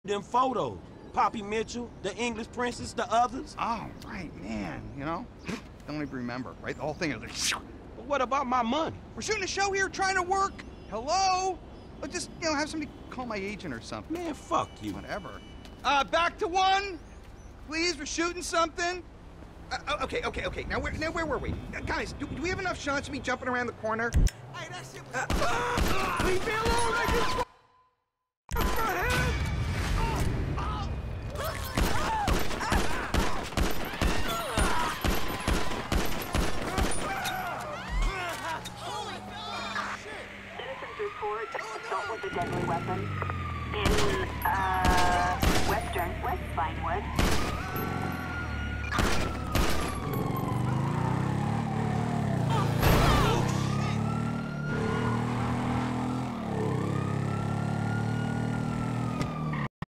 them photos. Poppy Mitchell, the English princess, the others. Oh, right, man, you know? Don't even remember, right? The whole thing is like... But what about my money? We're shooting a show here, trying to work. Hello? Or just, you know, have somebody call my agent or something. Man, fuck you. Whatever. Back to one. Please, we're shooting something. Okay. Now where were we? Guys, do we have enough shots of me jumping around the corner? Hey, that shit was... Leave me alone!